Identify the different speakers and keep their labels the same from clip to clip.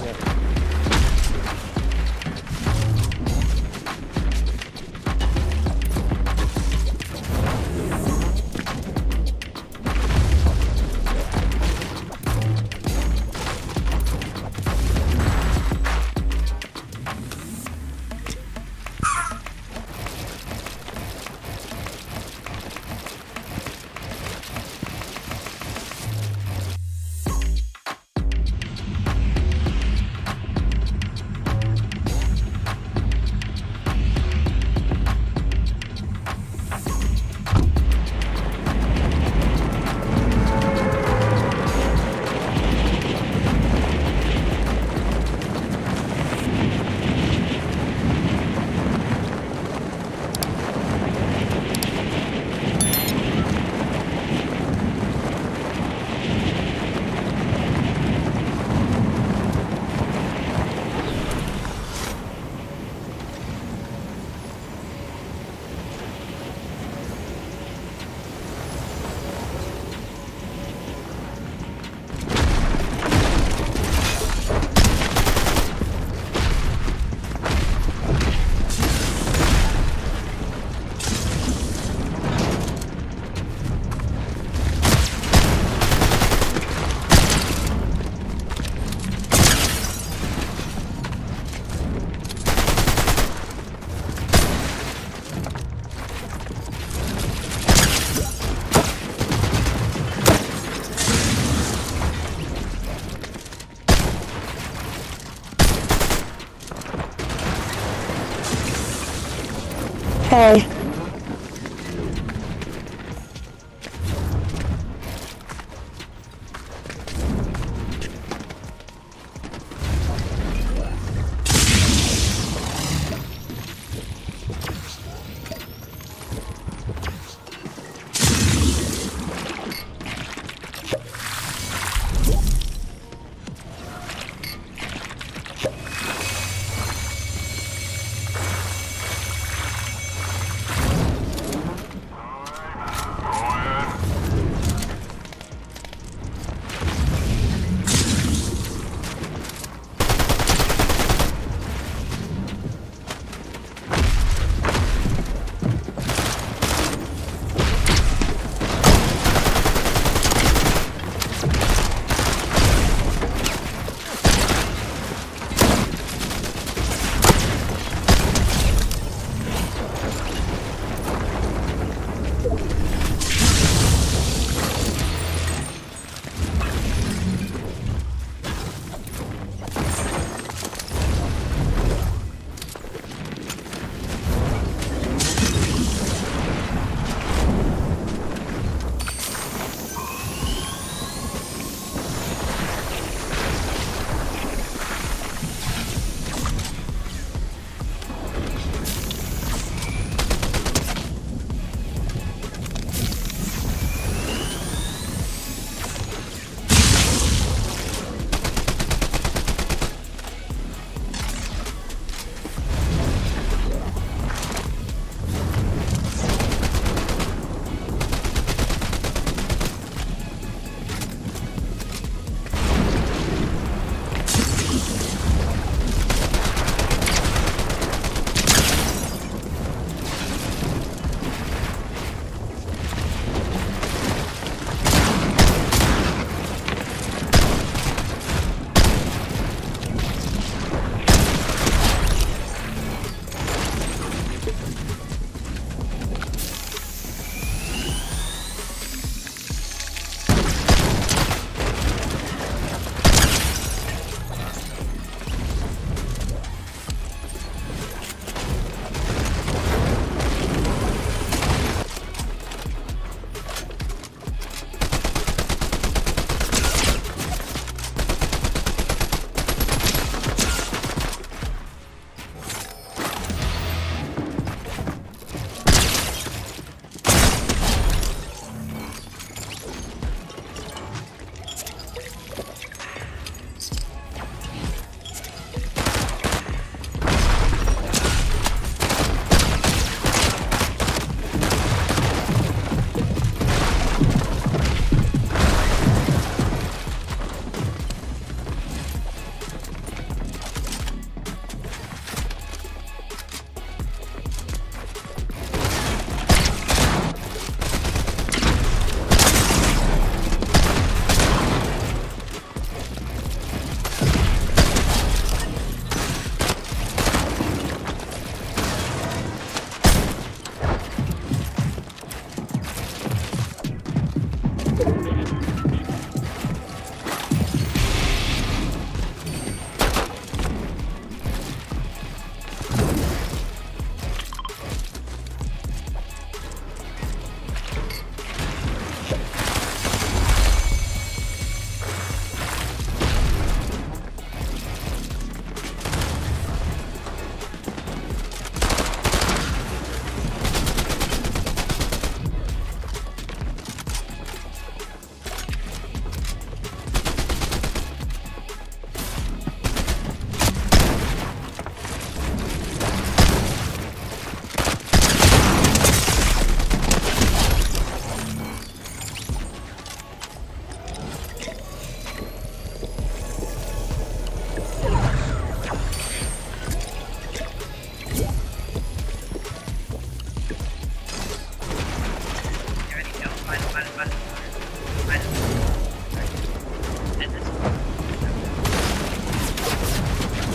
Speaker 1: Hey.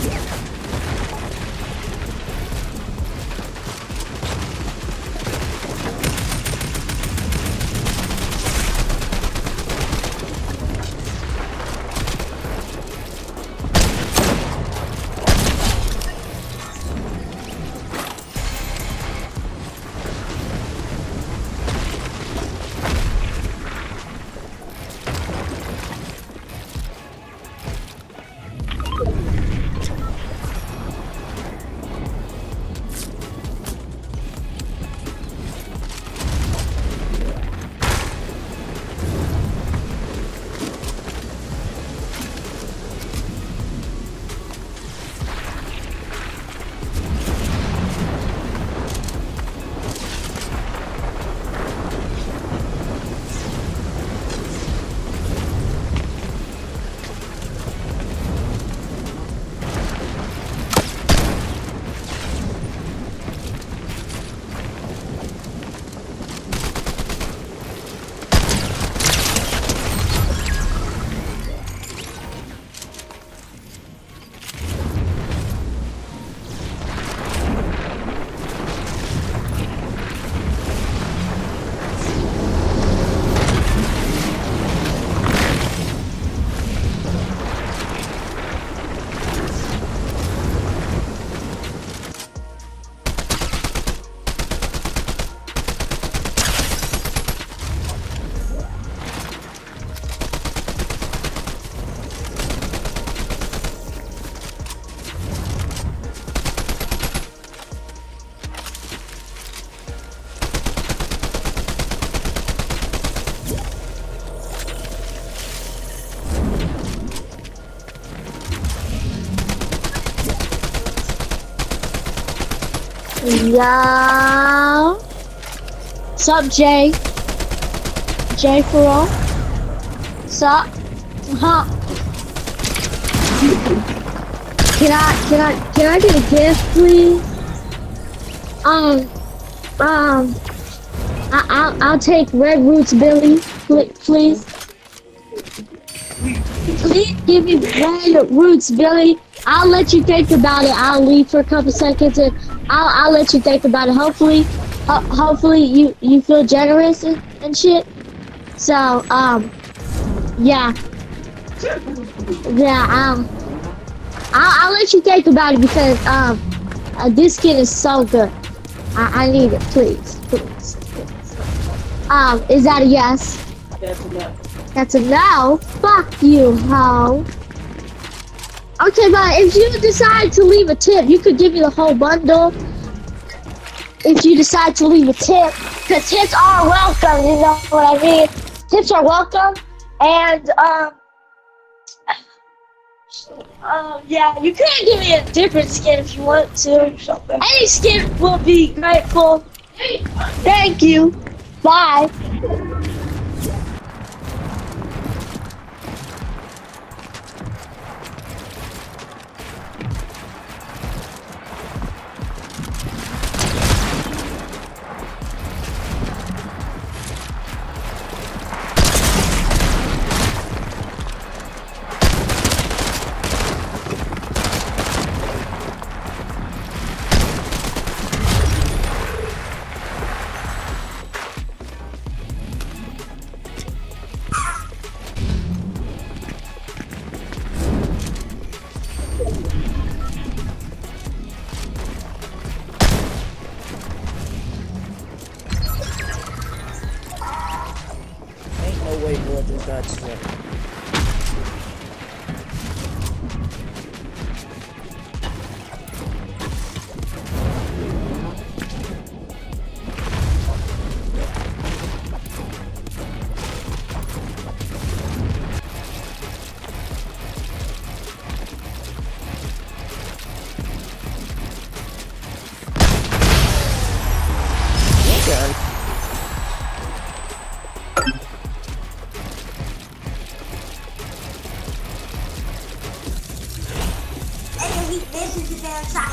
Speaker 1: Yeah. Sup, Jay? Jay for all? Sup? Huh? Can I get a gift, please? I'll take Red Roots Billy, please. Please give me Red Roots Billy. I'll let you think about it. I'll leave for a couple seconds and I'll let you think about it. Hopefully you feel generous and shit. So yeah. I'll let you think about it because this skin is so good. I need it, please. Is that a yes?
Speaker 2: That's a no.
Speaker 1: That's a no? Fuck you, ho. Okay, but if you decide to leave a tip, you could give me the whole bundle. If you decide to leave a tip, because tips are welcome, you know what I mean? Tips are welcome, and yeah, you can give me a different skin if you want to. Any skin will be grateful. Thank you. Bye.
Speaker 2: That's right.
Speaker 3: This is the